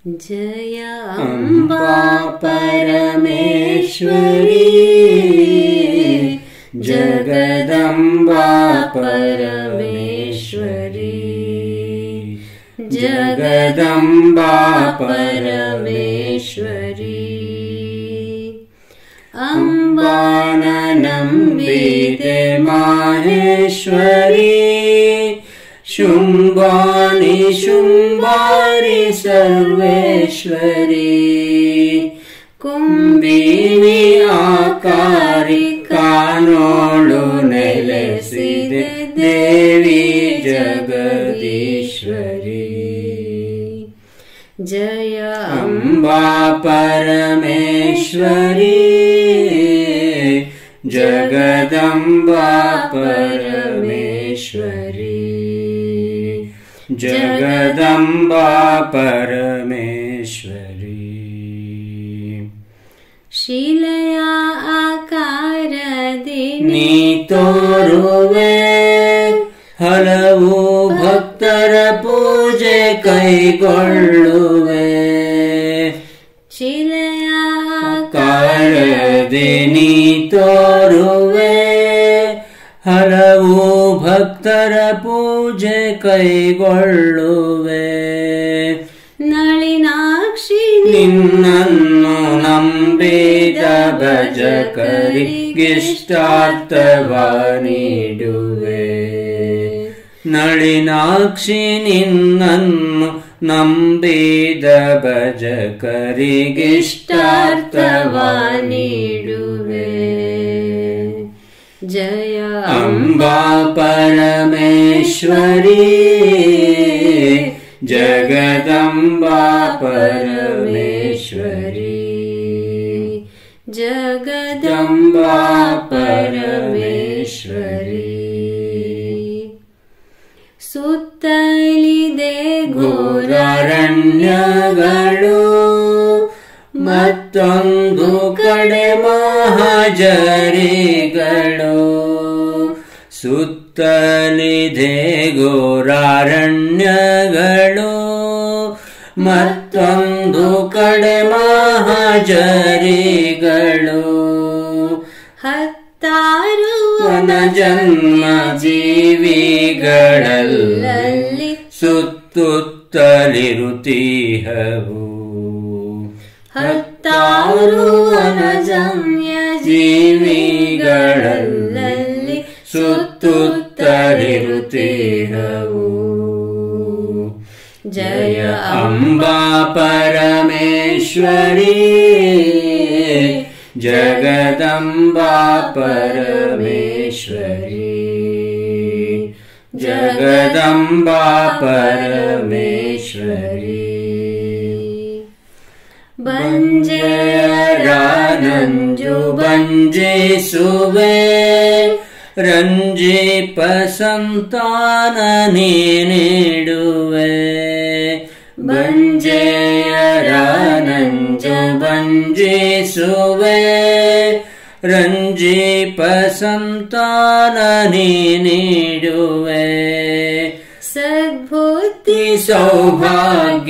जय अम्बा परमेश्वरी, जगदम्बा परमेश्वरी, जगदम्बा परमेश्वरी। अम्बाननम्बिते माहेश्वरी, शुम्भानि शुम्भारि सर्वेश्वरी, कुंभिनी आकारी कानोळु नेलेसिदे देवी जगदीश्वरी। जय अम्बा परमेश्वरी, जगदम्बा परमेश्वरी, जगदम्बा परमेश्वरी। शीलया आकारदि नी तोरुवे, हलवु भक्तर पूजे कैಗೊಳ್ಳುವೆ। शीलया आकारदि नी तोरुवे, हलवु भक्तर पूजे कैಗೊಳ್ಳುವೆ। ನಳಿನಾಕ್ಷಿ ನಿನ್ನನ್ನು ನಂಬಿದ ಭಜಕರಿಗಿಷ್ಟಾರ್ಥವ ನೀಡುವೆ। ನಳಿನಾಕ್ಷಿ ನಿನ್ನನ್ನು ನಂಬಿದ ಭಜಕರಿಗಿಷ್ಟಾರ್ಥವ ನೀಡುವೆ। जय अम्बा परमेश्वरी, जगदम्बा परमेश्वरी, जगदम्बा परमेश्वरी। सुತ್ತಲಿದೆ ಘೋರಾರಣ್ಯಗಳು, ಮತ್ತೊಂದು ಕಡೆ ಮಹಾಜರಿಗಳು। ಸುತ್ತಲಿದೆ ಘೋರಾರಣ್ಯಗಳು, ಮತ್ತೊಂದು ಕಡೆ ಮಹಾಜರಿಗಳು। ಹತ್ತಾರು ಜನ್ಮ ಜೀವಿಗಳಲ್ಲಿ ಸುತ್ತುತ್ತಲಿರುತ್ತೀಹವು। ಹತ್ತಾರು ಅನಜನ್ಯ ಜೀವಿಗಳಲ್ಲಿ ಸುತ್ತುತ್ತಲಿರುತ್ತೀಹವು। जय अम्बा परमेश्वरी, जगदम्बा परमेश्वरी, जगदम्बा परमेश्वरी। ಬಂಜೆಯರ ನಂಜು ಬಂಜಿಸುವೆ, ರಂಜಿಪ ಸಂತಾನ ನೀ ನೀಡುವೆ। ಬಂಜೆಯರ ನಂಜು ಬಂಜಿಸುವೆ, ರಂಜಿಪ ಸಂತಾನ ನೀ ನೀಡುವೆ। ಸದ್ಬುದ್ಧಿ ಸೌಭಾಗ್ಯ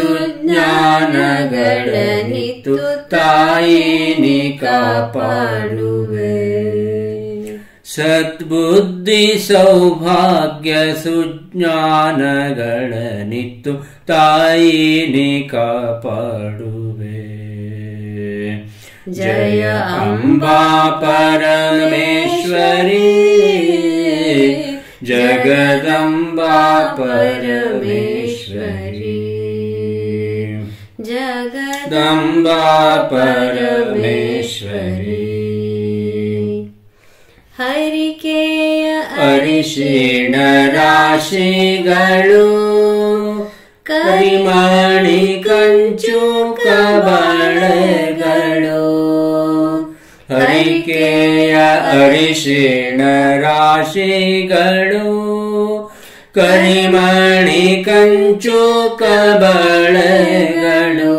ಸುಜ್ಞಾನಗಳನಿತು ತಾಯಿ ನೀ ಕಾಪಾಡುವೆ। ಸದ್ಬುದ್ಧಿ ಸೌಭಾಗ್ಯ ಸುಜ್ಞಾನಗಳನಿತು ತಾಯಿ ನೀ ಕಾಪಾಡುವೆ। जय अम्बा परमेश्वरी, जगदम्बा परमेश्वरी, जगदम्बा परमेश्वरी। हरिकेय अरिशिण राशिಗಳು, ಕರಿಮಣಿ ಕಂಚು ಕಬಳೆಗಳು। ಹರಿಕೆಯ ಅರಿಶಿಣ ರಾಶಿಗಳು, ಕರಿಮಣಿ ಕಂಚು ಕಬಳೆಗಳು।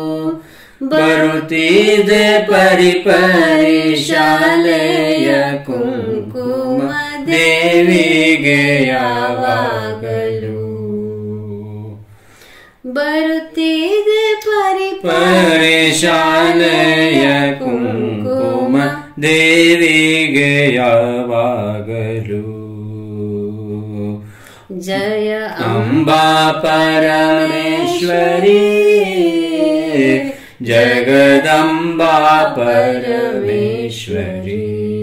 ಬರುತ್ತಿದೆ ಪರಿಪರಿ ಶಾಲೆಯ ಕುಂಕುಮ ದೇವಿಗೆ ಯಾವಾಗಲೂ। बर ಬರುತ್ತಿದೆ ಪರಿಶಾಲೆಯ ಕುಂಕುಮ ದೇವಿಗೆ ಯಾವಾಗಲೂ. ಜಯ ಅಂಬಾ ಪರಮೇಶ್ವರಿ ಜಗದಂಬಾ ಪರಮೇಶ್ವರಿ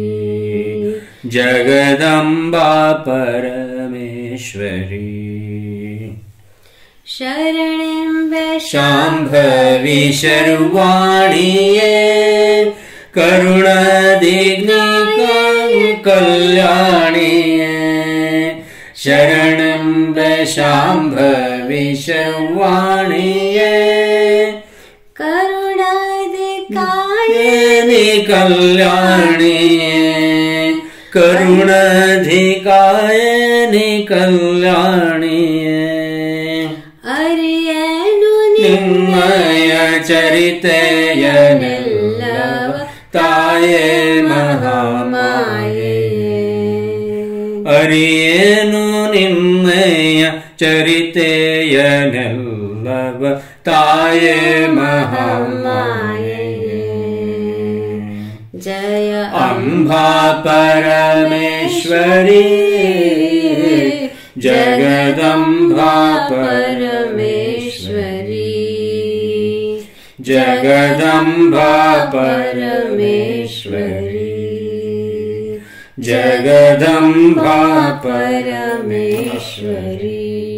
ಜಗದಂಬಾ ಪರಮೇಶ್ವರಿ. ಶರಣೆಂಬೆ ಶಾಂಭವಿ ಶರ್ವಾಣಿಯೇ ಕರುಣದಿಗ್ನಿ ಕಲ್ಯಾಣಿಯೇ. ಶರಣೆಂಬೆ ಶಾಂಭವಿ ಶರ್ವಾಣಿಯೇ ಕರುಣಾಧಿಕಾಯನಿ ಕಲ್ಯಾಣಿಯೇ. ಕರುಣಾಧಿಕಾಯನಿ ಕಲ್ಯಾಣಿಯೇ. ಅರಿಯೇನು ನಿಮ್ಮಯ ಚರಿತೆಯನೆಲ್ಲವ ತಾಯೇ ಮಹಾಮಾಯೆ. ಅರಿಯೇನು ನಿಮ್ಮಯ ಚರಿತೆಯನೆಲ್ಲವ ತಾಯೇ ಮಹಾಮಾಯೆ. ಜಯ ಅಂಬಾ ಪರಮೇಶ್ವರಿ ಜಗದಂಬಾ ಪರಮೇಶ್ವರಿ ಜಗದಂಬಾ ಪರಮೇಶ್ವರಿ ಜಗದಂಬಾ ಪರಮೇಶ್ವರಿ.